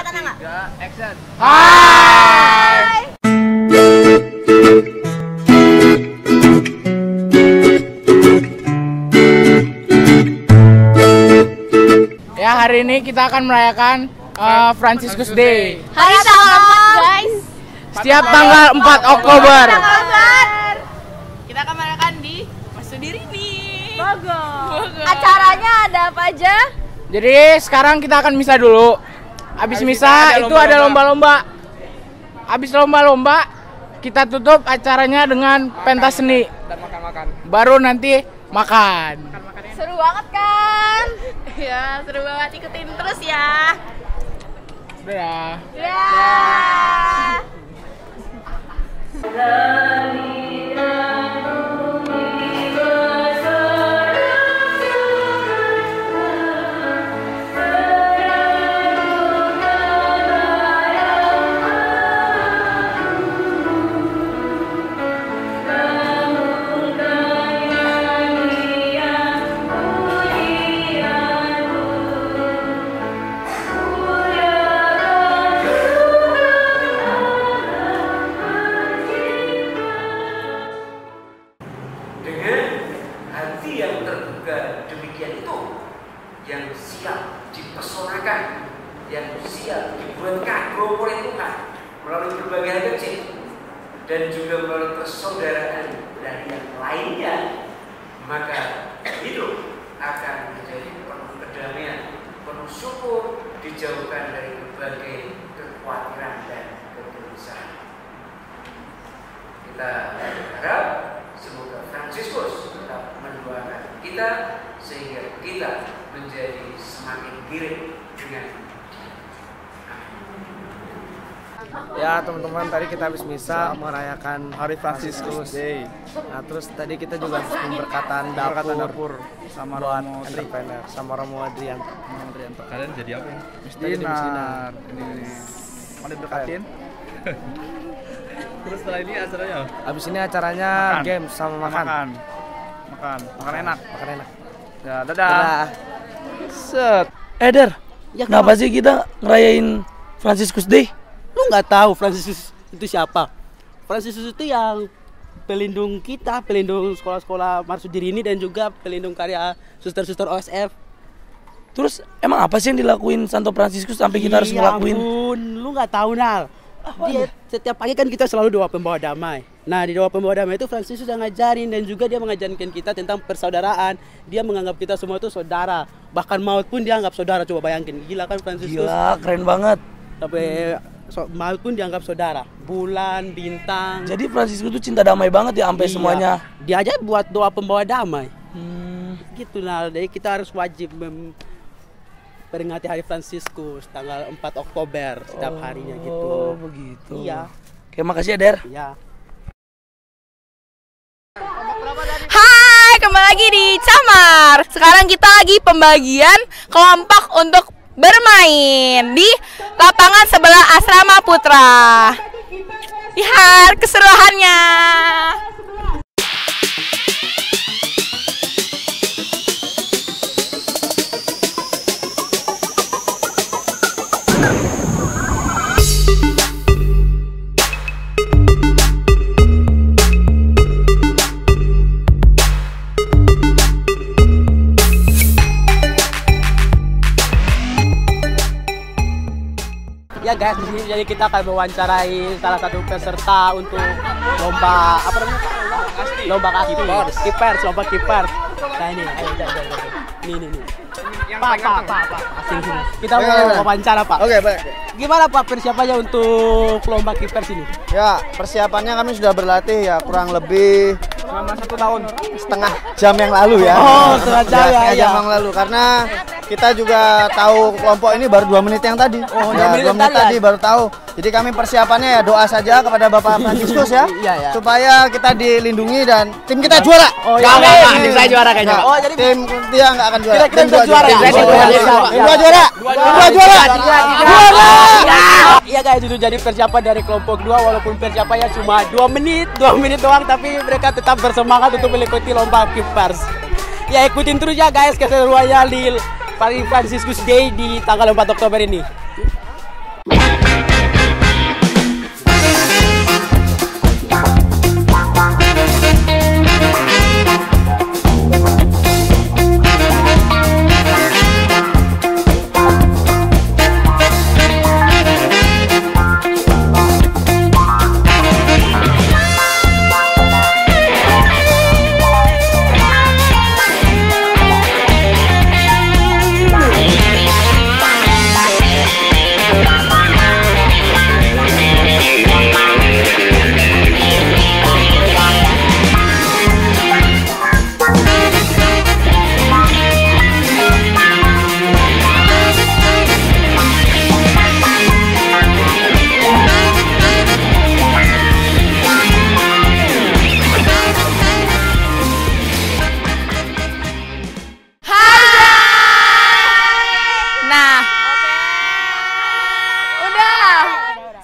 enggak? 3, action. Hai. Ya, hari ini kita akan merayakan Franciscus Day. Hari tanggal 4, guys. Setiap tanggal 4 Oktober. Kita akan merayakan di Masudirini, Bogor. Acaranya ada apa aja? Jadi sekarang kita akan misa dulu. Habis misa itu ada lomba-lomba. Habis lomba-lomba kita tutup acaranya dengan pentas seni. Dan makan-makan. Baru nanti makan. Seru banget kan? Ya, seru banget, ikutin terus ya. Udah ya. Ya. Yang terbuka demikian itu, yang siap dipesonakan, yang siap dibuat kagum oleh Tuhan melalui berbagai hal kecil dan juga melalui persaudaraan dari yang lainnya, maka hidup akan menjadi penuh kedamaian, penuh syukur, dijauhkan dari berbagai kekhawatiran dan kegelisahan. Kita berharap semoga Franciscus tetap mendoakan kita sehingga kita menjadi semakin giring dengan Ya teman-teman, tadi kita habis misa merayakan Hari Franciscus Day. Nah terus tadi kita juga memberkatan dapur sama Romo entrepreneur sama Romo Adrian. Kalian jadi apa? Mistinar. Ini mau diberkatin. Terus setelah ini acaranya? Habis ini acaranya makan. Game sama makan enak. Ya, dadah. Set. Der, kenapa sih kita ngerayain Franciscus Day? Lu nggak tahu Franciscus itu siapa? Franciscus itu yang pelindung kita, pelindung sekolah-sekolah Masudirini dan juga pelindung karya suster-suster OSF. Terus emang apa sih yang dilakuin Santo Franciscus sampai kita harus ngelakuin? Ampun, lu nggak tahu Nal. Dia setiap pagi kan kita selalu doa pembawa damai. Nah di doa pembawa damai itu Franciscus yang ngajarin dan juga dia mengajarkan kita tentang persaudaraan. Dia menganggap kita semua itu saudara. Bahkan maut pun dia anggap saudara. Coba bayangin, gila kan Franciscus? Gila, keren banget. Sampai maut pun dianggap saudara. Bulan, bintang. Jadi Franciscus itu cinta damai banget ya sampai semuanya. Dia aja buat doa pembawa damai. Gitu Nal. Jadi kita harus wajib peringati Hari Franciscus tanggal 4 Oktober setiap harinya gitu. Oh, begitu. Iya. Oke, makasih ya, Der. Iya. Hai, kembali lagi di Camar. Sekarang kita lagi pembagian kelompok untuk bermain di lapangan sebelah Asrama Putra. Lihat keseruannya. Ya guys, di sini jadi kita akan mewawancarai salah satu peserta untuk lomba apa namanya? Lomba keepers, lomba keepers. Nah ini, ayo jangan. Nih. Pak. Sini. Kita mau wawancara, Pak. Oke, baik. Gimana Pak persiapannya untuk lomba keepers ini? Ya, persiapannya kami sudah berlatih ya kurang lebih Selama 1 tahun. setengah jam yang lalu ya. Oh, setengah jam ya. Setengah jam yang lalu karena kita juga tahu kelompok ini baru 2 menit yang tadi. Oh, ya, 2 menit tadi baru tahu. Jadi kami persiapannya ya doa saja kepada Bapak Franciscus ya. Iya. Supaya kita dilindungi dan tim kita juara. Oh, iya. Tim saya juara kayaknya. Oh, jadi tim dia nggak akan juara. Kita bisa juara. Dua juara. Iya guys, itu jadi persiapan dari kelompok 2 walaupun persiapannya cuma 2 menit doang tapi mereka tetap bersemangat untuk mengikuti lomba keepers. Ya ikutin terus ya guys keseruannya di Hari Franciscus Day di tanggal 4 Oktober ini.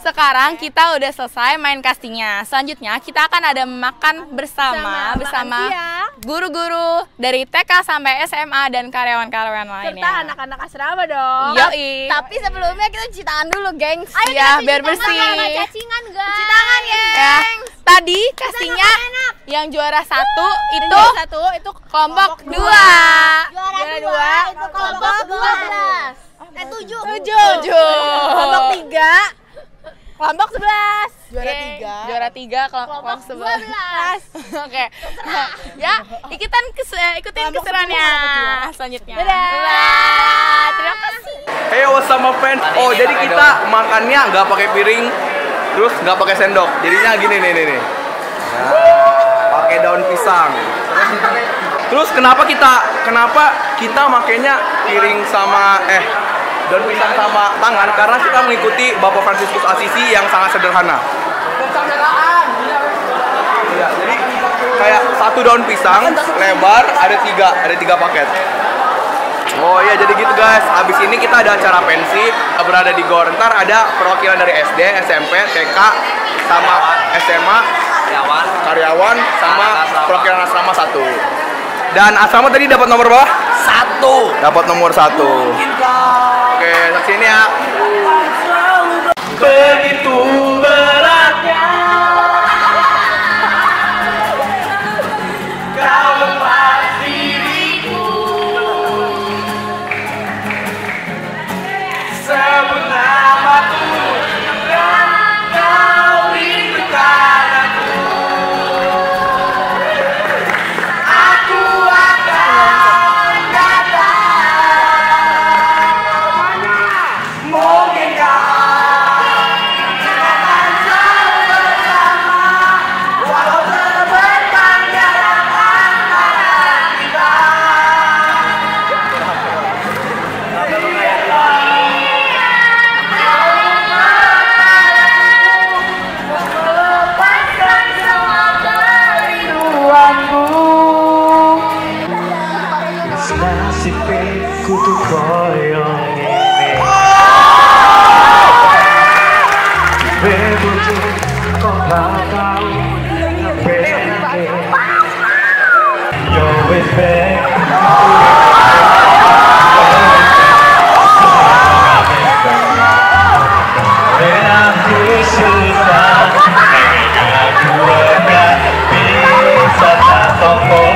sekarang kita udah selesai main castingnya. Selanjutnya kita akan ada makan bersama guru-guru dari TK sampai SMA dan karyawan-karyawan lainnya. Serta anak-anak asrama dong. Yoi. Tapi sebelumnya kita cuci tangan dulu, gengs. Ayo ya, biar bersih. Cacingan, guys. Cuci tangan, gengs. Ya. Tadi castingnya yang juara 1 itu kelompok 2. Juara 2 itu kelompok 12. 7. Kelompok 3 kelompok 11. Juara 3 kelompok 11. Oke. Ya, ikutin keseruannya selanjutnya. Dadah. Terima kasih. Hey, what's up my friend? Oh, jadi kita makannya nggak pakai piring, terus nggak pakai sendok. Jadinya gini nih. Nah, pakai daun pisang. Terus kenapa kita makainya piring sama daun pisang sama tangan? Karena kita mengikuti Bapak Fransiskus Assisi yang sangat sederhana. Ya, jadi kayak satu daun pisang lebar ada tiga paket. Oh iya, jadi gitu guys. Habis ini kita ada acara pensi, berada di GOR. Ntar ada perwakilan dari SD, SMP, TK, sama SMA, karyawan, sama perwakilan asrama 1. Dan asrama tadi dapat nomor berapa? 1. Dapat nomor 1. Oke, sini ya. Begitu beratnya kau lepas diriku, sebenarnya dan kau rindukan aku. Aku akan datang, mungkin kau akan selalu bersama, walau terbentang jarak antara kita. Lepaskan semua kerinduanku. Nasib kudu koyo ngene. Bebuju kok bakal ngepeke. Yo wis back. When I feel susah, aku enggak bisa tak toko.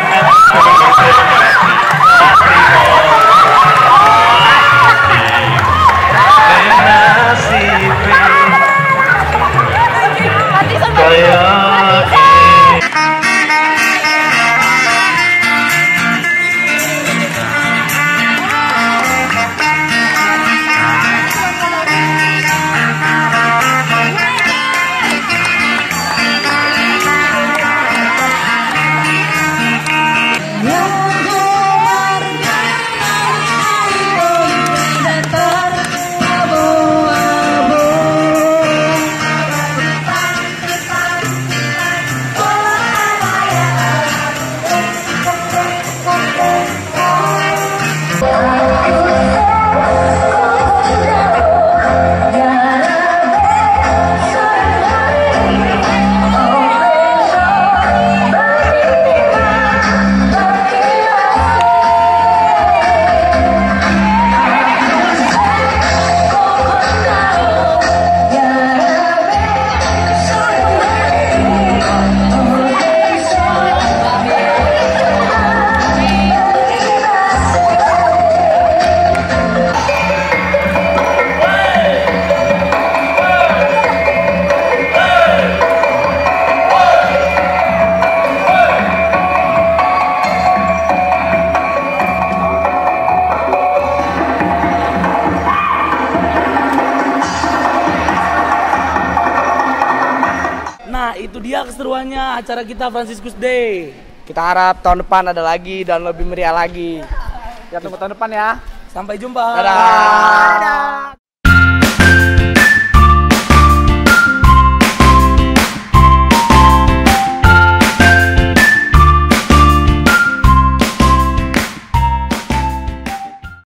Nah, itu dia keseruannya acara kita Fransiskus Day. Kita harap tahun depan ada lagi dan lebih meriah lagi. Ya, tunggu tahun depan ya. Sampai jumpa. Dadah.